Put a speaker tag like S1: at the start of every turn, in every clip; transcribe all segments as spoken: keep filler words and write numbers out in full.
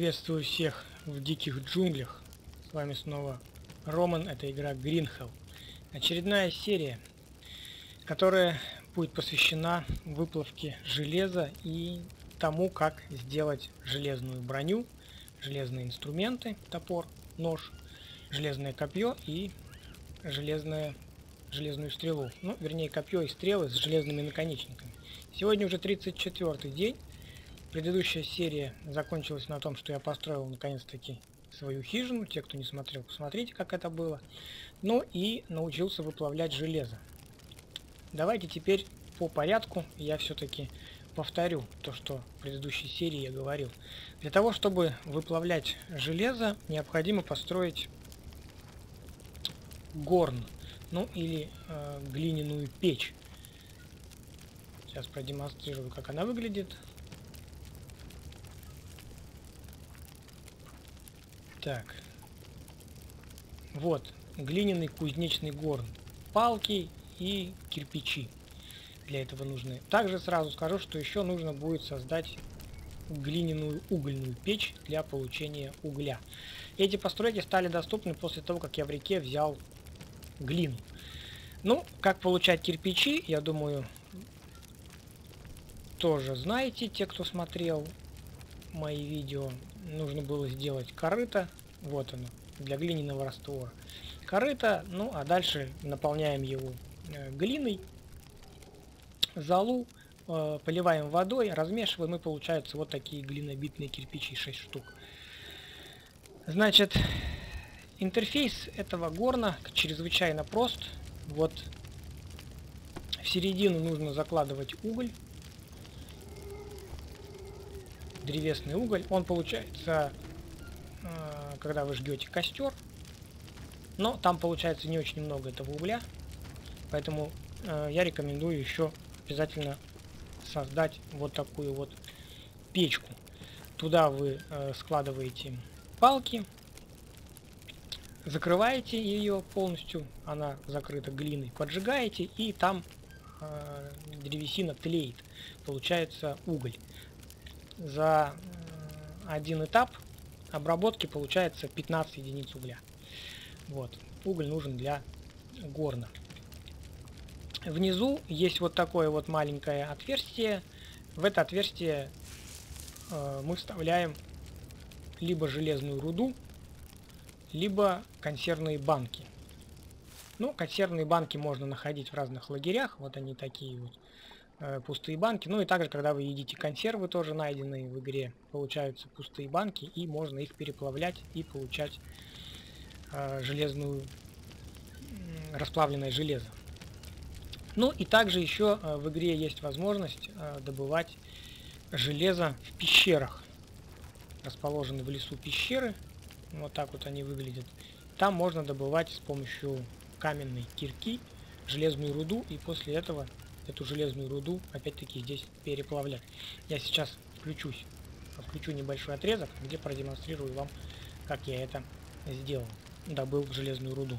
S1: Приветствую всех в диких джунглях. С вами снова Роман, это игра Greenhell. Очередная серия, которая будет посвящена выплавке железа и тому, как сделать железную броню, железные инструменты, топор, нож, железное копье и железное, железную стрелу. Ну, вернее, копье и стрелы с железными наконечниками. Сегодня уже тридцать четвёртый день. Предыдущая серия закончилась на том, что я построил наконец-таки свою хижину. Те, кто не смотрел, посмотрите, как это было. Ну и научился выплавлять железо. Давайте теперь по порядку я все-таки повторю то, что в предыдущей серии я говорил. Для того, чтобы выплавлять железо, необходимо построить горн, ну или э, глиняную печь. Сейчас продемонстрирую, как она выглядит. Так, вот глиняный кузнечный горн, палки и кирпичи для этого нужны. Также сразу скажу, что еще нужно будет создать глиняную угольную печь для получения угля. Эти постройки стали доступны после того, как я в реке взял глину. Ну, как получать кирпичи, я думаю, тоже знаете, те, кто смотрел мои видео. Нужно было сделать корыто, вот оно, для глиняного раствора. Корыто, ну а дальше наполняем его э, глиной, золу, э, поливаем водой, размешиваем, и получаются вот такие глинобитные кирпичи, шесть штук. Значит, интерфейс этого горна чрезвычайно прост. Вот в середину нужно закладывать уголь. Древесный уголь, он получается, э, когда вы жгете костер, но там получается не очень много этого угля, поэтому э, я рекомендую еще обязательно создать вот такую вот печку. Туда вы э, складываете палки, закрываете ее полностью, она закрыта глиной, поджигаете, и там э, древесина тлеет, получается уголь. За один этап обработки получается пятнадцать единиц угля. Вот. Уголь нужен для горна. Внизу есть вот такое вот маленькое отверстие. В это отверстие э, мы вставляем либо железную руду, либо консервные банки. Ну, консервные банки можно находить в разных лагерях. Вот они такие вот. Пустые банки. Ну и также, когда вы едите консервы, тоже найденные в игре, получаются пустые банки, и можно их переплавлять и получать э, железную, э, расплавленное железо. Ну и также еще э, в игре есть возможность э, добывать железо в пещерах. Расположены в лесу пещеры, вот так вот они выглядят. Там можно добывать с помощью каменной кирки железную руду, и после этого эту железную руду опять-таки здесь переплавлять. Я сейчас включусь, включу небольшой отрезок, где продемонстрирую вам, как я это сделал, добыл железную руду.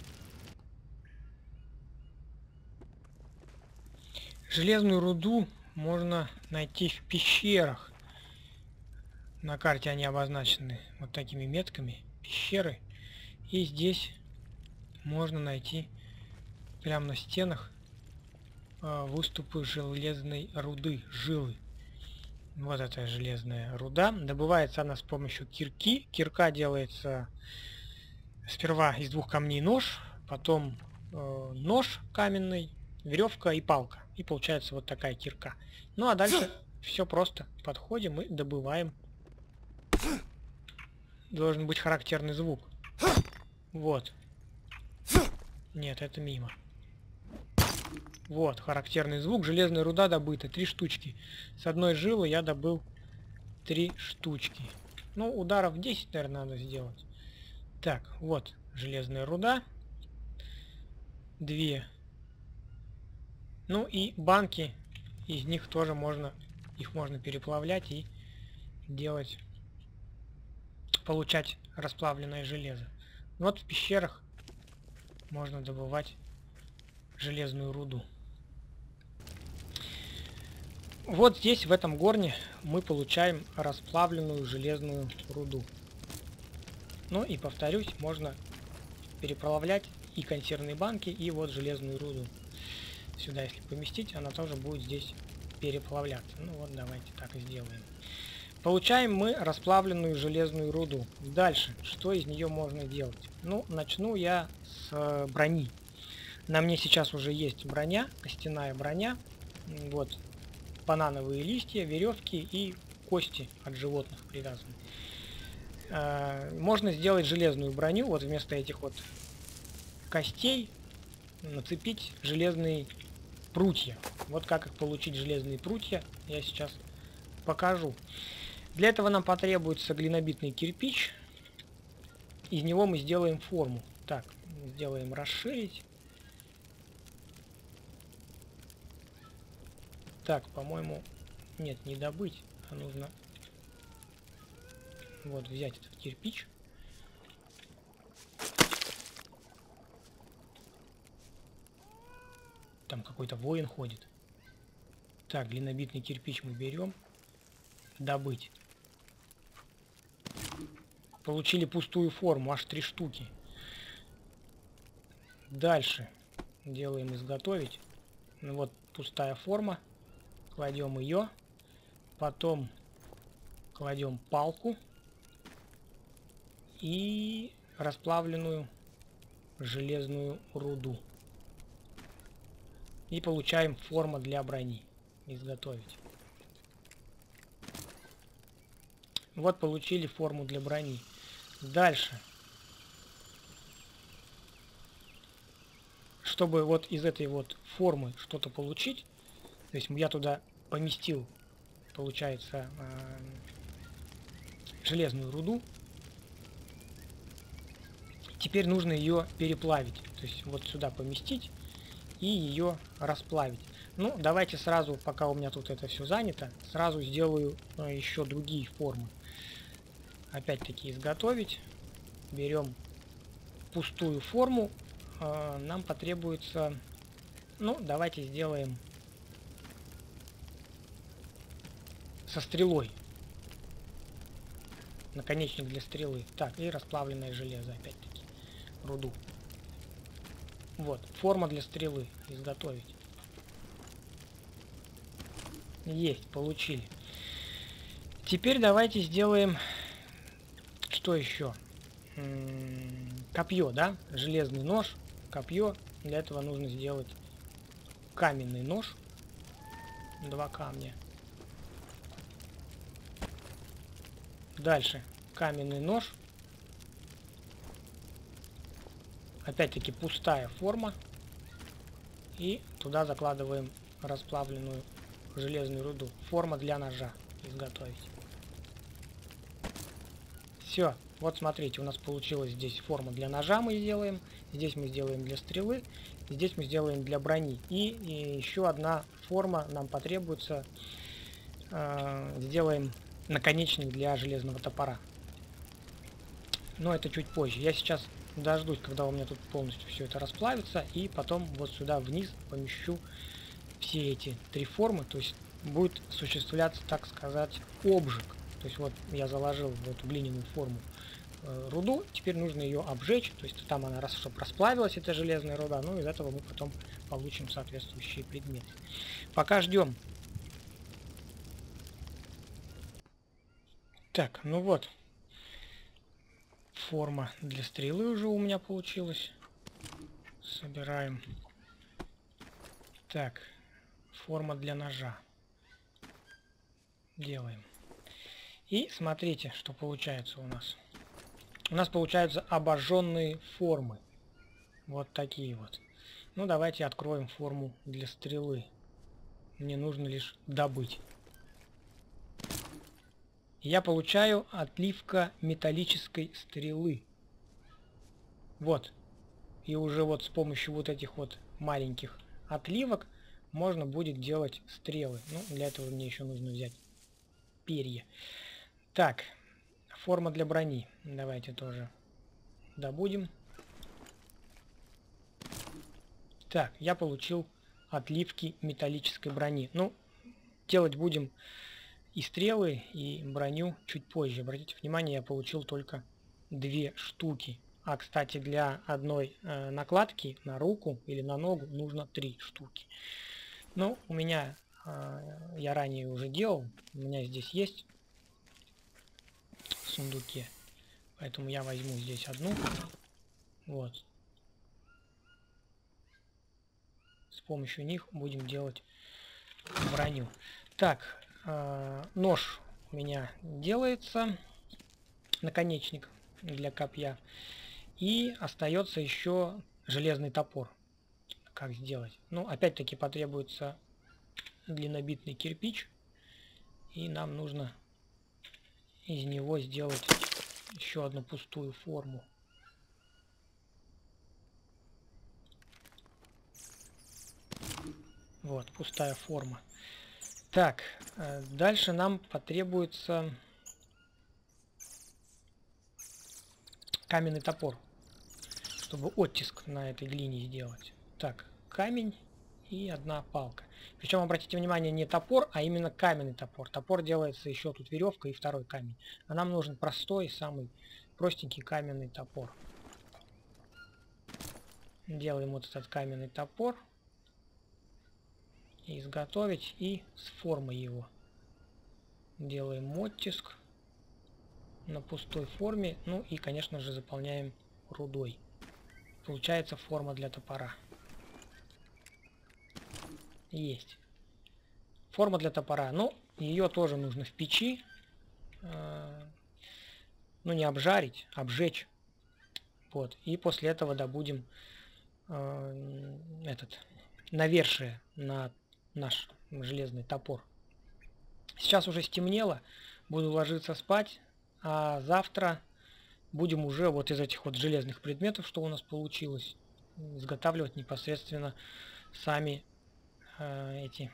S1: Железную руду можно найти в пещерах. На карте они обозначены вот такими метками, пещеры, и здесь можно найти прямо на стенах выступы железной руды, жилы. Вот эта железная руда. Добывается она с помощью кирки. Кирка делается сперва из двух камней нож, потом э, нож каменный, веревка и палка. И получается вот такая кирка. Ну а дальше все просто. Подходим и добываем. Должен быть характерный звук. Вот. Нет, это мимо. Вот, характерный звук. Железная руда добыта. Три штучки. С одной жилы я добыл три штучки. Ну, ударов десять, наверное, надо сделать. Так, вот железная руда. Две. Ну и банки. Из них тоже можно, их можно переплавлять и делать, получать расплавленное железо. Вот в пещерах можно добывать железную руду. Вот здесь, в этом горне, мы получаем расплавленную железную руду. Ну и повторюсь, можно переплавлять и консервные банки, и вот железную руду. Сюда, если поместить, она тоже будет здесь переплавляться. Ну вот, давайте так и сделаем. Получаем мы расплавленную железную руду. Дальше, что из нее можно делать? Ну, начну я с брони. На мне сейчас уже есть броня, костяная броня. Вот, банановые листья, веревки и кости от животных привязаны. Можно сделать железную броню, вот вместо этих вот костей нацепить железные прутья. Вот как их получить, железные прутья, я сейчас покажу. Для этого нам потребуется глинобитный кирпич. Из него мы сделаем форму. Так, сделаем расширить. Так, по-моему, нет, не добыть, а нужно вот взять этот кирпич. Там какой-то воин ходит. Так, глинобитный кирпич мы берем. Добыть. Получили пустую форму, аж три штуки. Дальше делаем изготовить. Ну вот пустая форма. Кладем ее. Потом кладем палку. И расплавленную железную руду. И получаем форма для брони. Изготовить. Вот получили форму для брони. Дальше. Чтобы вот из этой вот формы что-то получить, то есть я туда поместил, получается, э, железную руду. Теперь нужно ее переплавить. То есть вот сюда поместить и ее расплавить. Ну, давайте сразу, пока у меня тут это все занято, сразу сделаю э, еще другие формы. Опять-таки изготовить. Берем пустую форму. Э, нам потребуется... Ну, давайте сделаем со стрелой. Наконечник для стрелы. Так, и расплавленное железо, опять-таки. Руду. Вот, форма для стрелы. Изготовить. Есть, получили. Теперь давайте сделаем... Что еще? М-м, копье, да? Железный нож, копье. Для этого нужно сделать каменный нож. Два камня. Дальше каменный нож. Опять-таки пустая форма. И туда закладываем расплавленную железную руду. Форма для ножа. Изготовить. Все. Вот смотрите, у нас получилась здесь форма для ножа мы сделаем. Здесь мы сделаем для стрелы. Здесь мы сделаем для брони. И, и еще одна форма нам потребуется. Э, сделаем наконечник для железного топора. Но это чуть позже. Я сейчас дождусь, когда у меня тут полностью все это расплавится. И потом вот сюда вниз помещу все эти три формы. То есть будет осуществляться, так сказать, обжиг. То есть вот я заложил в эту глиняную форму э, руду. Теперь нужно ее обжечь. То есть там она, раз, чтобы расплавилась, эта железная руда. Ну, из этого мы потом получим соответствующие предметы. Пока ждем. Так, ну вот. Форма для стрелы уже у меня получилась. Собираем. Так, форма для ножа. Делаем. И смотрите, что получается у нас. У нас получаются обожженные формы. Вот такие вот. Ну, давайте откроем форму для стрелы. Мне нужно лишь добыть. Я получаю отливка металлической стрелы. Вот. И уже вот с помощью вот этих вот маленьких отливок можно будет делать стрелы. Ну, для этого мне еще нужно взять перья. Так, форма для брони. Давайте тоже добудем. Так, я получил отливки металлической брони. Ну, Делать будем и стрелы, и броню чуть позже. Обратите внимание, я получил только две штуки. А, кстати, для одной э, накладки на руку или на ногу нужно три штуки. Ну, у меня, э, я ранее уже делал, у меня здесь есть в сундуке. Поэтому я возьму здесь одну. Вот. С помощью них будем делать броню. Так, э, нож у меня делается, наконечник для копья. И остается еще железный топор. Как сделать? Ну, опять-таки потребуется длиннобитный кирпич. И нам нужно из него сделать еще одну пустую форму. Вот, пустая форма. Так, дальше нам потребуется каменный топор, чтобы оттиск на этой глине сделать. Так, камень и одна палка. Причем, обратите внимание, не топор, а именно каменный топор. Топор делается еще тут веревка и второй камень. А нам нужен простой, самый простенький каменный топор. Делаем вот этот каменный топор. Изготовить и с формой его. Делаем оттиск на пустой форме. Ну и, конечно же, заполняем рудой. Получается форма для топора. Есть. Форма для топора. Ну, ее тоже нужно в печи. Э, ну, не обжарить, обжечь. Вот. И после этого добудем э, этот навершие на наш железный топор. Сейчас уже стемнело. Буду ложиться спать. А завтра будем уже вот из этих вот железных предметов, что у нас получилось, изготавливать непосредственно сами э, эти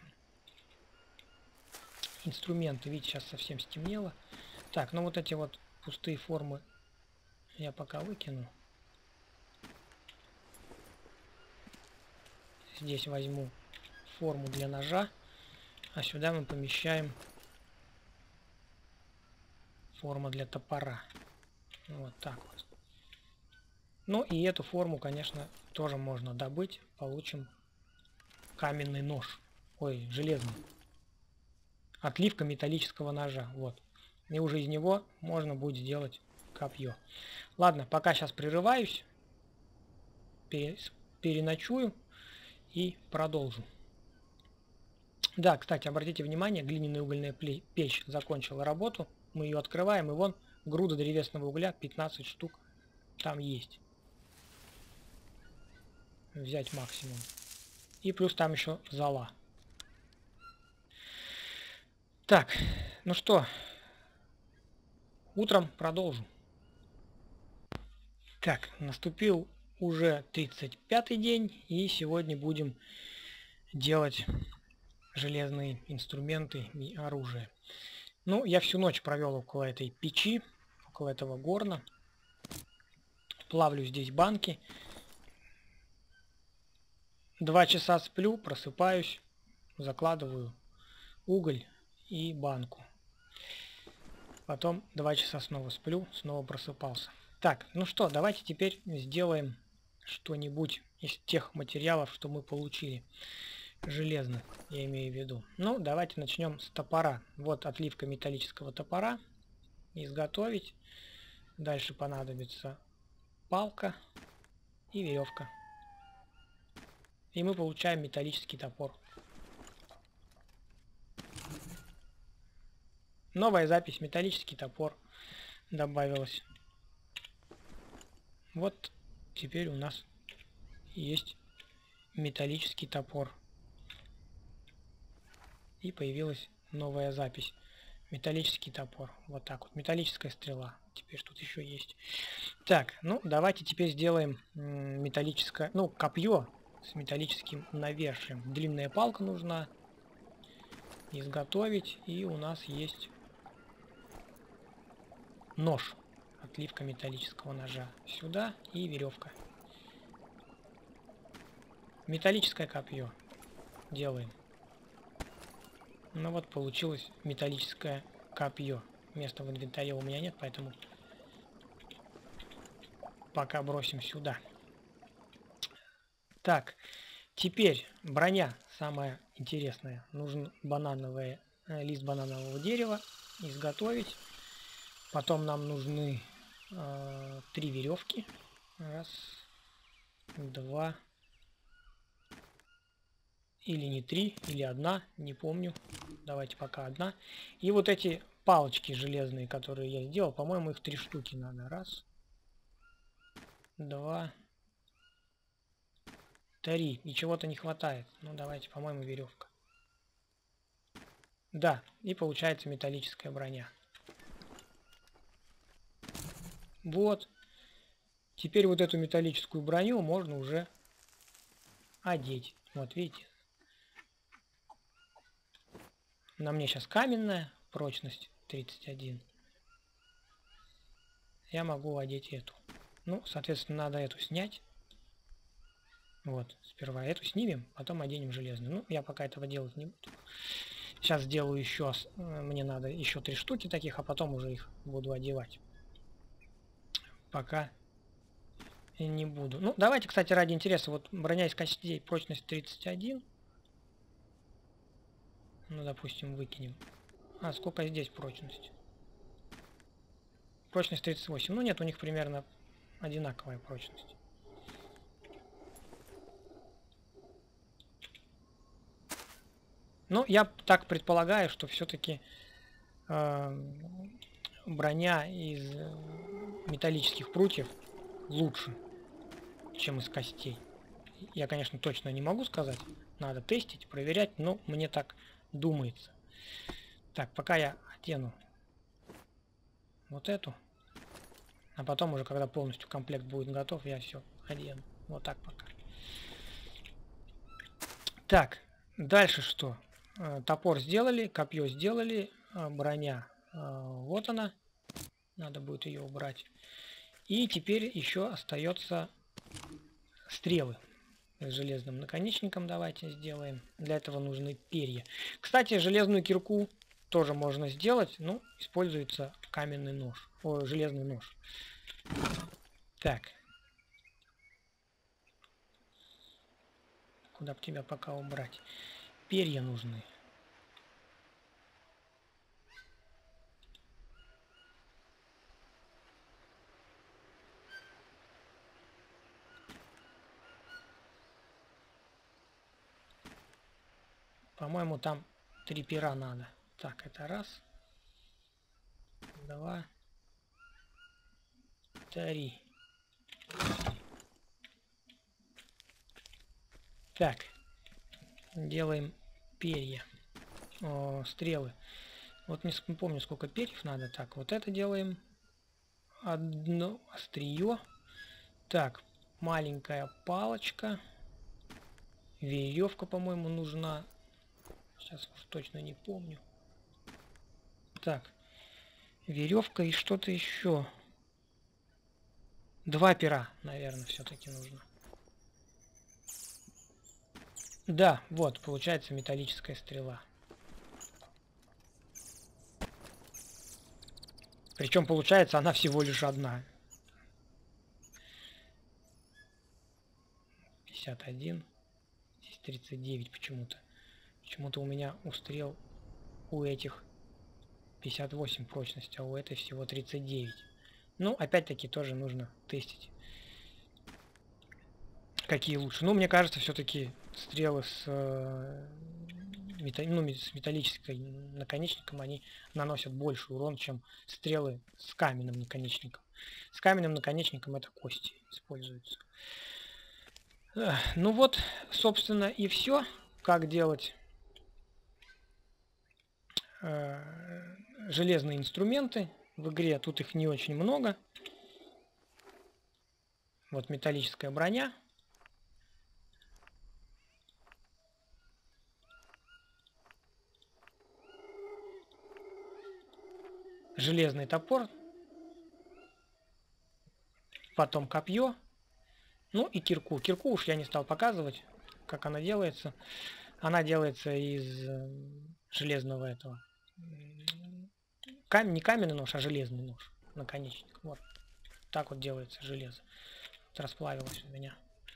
S1: инструменты. Видите, сейчас совсем стемнело. Так, ну вот эти вот пустые формы я пока выкину. Здесь возьму форму для ножа, а сюда мы помещаем форму для топора. Вот так вот. Ну и эту форму, конечно, тоже можно добыть. Получим каменный нож. Ой, железный. Отливка металлического ножа. Вот. И уже из него можно будет сделать копье. Ладно, пока сейчас прерываюсь. Переночую и продолжу. Да, кстати, обратите внимание, глиняная угольная печь закончила работу. Мы ее открываем, и вон груда древесного угля, пятнадцать штук там есть. Взять максимум. И плюс там еще зола. Так, ну что, утром продолжу. Так, наступил уже тридцать пятый день, и сегодня будем делать железные инструменты и оружие. Ну, я всю ночь провел около этой печи, около этого горна. Плавлю здесь банки. Два часа сплю, просыпаюсь, закладываю уголь и банку. Потом два часа снова сплю, снова просыпался. Так, ну что, давайте теперь сделаем что-нибудь из тех материалов, что мы получили. Железных, я имею в виду. Ну, давайте начнем с топора. Вот отливка металлического топора. Изготовить. Дальше понадобится палка и веревка. И мы получаем металлический топор. Новая запись, металлический топор добавилась. Вот теперь у нас есть металлический топор. И появилась новая запись. Металлический топор. Вот так вот. Металлическая стрела. Теперь тут еще есть. Так, ну давайте теперь сделаем металлическое, ну, копье с металлическим навершием. Длинная палка нужна. Изготовить. И у нас есть нож. Отливка металлического ножа. Сюда и веревка. Металлическое копье. Делаем. Ну вот получилось металлическое копье. Места в инвентаре у меня нет, поэтому пока бросим сюда. Так, теперь броня самая интересная. Нужен банановый э, лист бананового дерева изготовить. Потом нам нужны э, три веревки. Раз, два. Или не три, или одна, не помню. Давайте пока одна. И вот эти палочки железные, которые я сделал, по-моему, их три штуки надо. Раз, два, три. И чего-то не хватает. Ну, давайте, по-моему, веревка. Да, и получается металлическая броня. Вот. Теперь вот эту металлическую броню можно уже одеть. Вот, видите? На мне сейчас каменная, прочность тридцать один. Я могу одеть эту. Ну, соответственно, надо эту снять. Вот, сперва эту снимем, потом оденем железную. Ну, я пока этого делать не буду. Сейчас сделаю еще, мне надо еще три штуки таких, а потом уже их буду одевать. Пока не буду. Ну, давайте, кстати, ради интереса, вот броня из костей, прочность тридцать один. Ну, допустим, выкинем. А, сколько здесь прочность? Прочность тридцать восемь. Ну, нет, у них примерно одинаковая прочность. Ну, я так предполагаю, что все-таки э, броня из металлических прутьев лучше, чем из костей. Я, конечно, точно не могу сказать. Надо тестить, проверять, но мне так думается. Так, пока я одену вот эту. А потом уже, когда полностью комплект будет готов, я все одену. Вот так пока. Так, дальше что? Топор сделали, копье сделали, броня. Вот она. Надо будет ее убрать. И теперь еще остается стрелы с железным наконечником. Давайте сделаем. Для этого нужны перья. Кстати, железную кирку тоже можно сделать. Ну, используется каменный нож. О, железный нож. Так. Куда бы тебя пока убрать? Перья нужны. По-моему, там три пера надо. Так, это раз. Два. Три. Так. Делаем перья. О, стрелы. Вот не помню, сколько перьев надо. Так, вот это делаем. Одно острие. Так, маленькая палочка. Веревка, по-моему, нужна. Сейчас уж точно не помню. Так. Веревка и что-то еще. Два пера, наверное, все-таки нужно. Да, вот, получается металлическая стрела. Причем, получается, она всего лишь одна. пятьдесят один. Здесь тридцать девять почему-то. Почему-то у меня у стрел у этих пятьдесят восемь прочность, а у этой всего тридцать девять. Ну, опять-таки, тоже нужно тестить. Какие лучше? Ну, мне кажется, все-таки стрелы с, э, мета, ну, с металлической наконечником, они наносят больше урон, чем стрелы с каменным наконечником. С каменным наконечником это кости используются. Ну вот, собственно, и все. Как делать э, железные инструменты в игре. Тут их не очень много. Вот металлическая броня. Железный топор. Потом копье. Ну и кирку. Кирку уж я не стал показывать, как она делается. Она делается из железного этого. Кам... Не каменный нож, а железный нож. Наконечник. Вот. Так вот делается железо. Вот расплавилось у меня.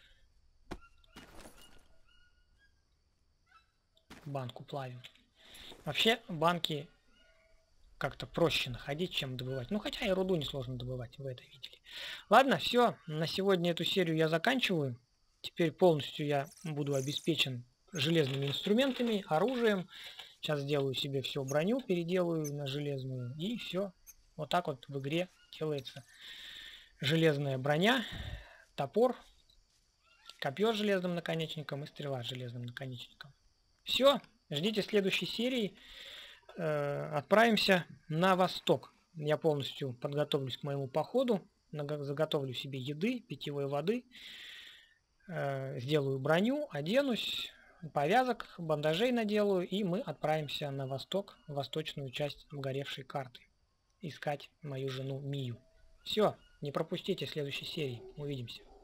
S1: Банку плавим. Вообще банки как-то проще находить, чем добывать. Ну, хотя и руду несложно добывать, вы это видели. Ладно, все. На сегодня эту серию я заканчиваю. Теперь полностью я буду обеспечен железными инструментами, оружием. Сейчас сделаю себе все броню, переделаю на железную. И все. Вот так вот в игре делается железная броня, топор, копье с железным наконечником и стрела с железным наконечником. Все. Ждите следующей серии. Отправимся на восток. Я полностью подготовлюсь к моему походу. Заготовлю себе еды, питьевой воды. Сделаю броню, оденусь, повязок, бандажей наделаю. И мы отправимся на восток, в восточную часть обгоревшей карты. Искать мою жену Мию. Все, не пропустите следующей серии. Увидимся.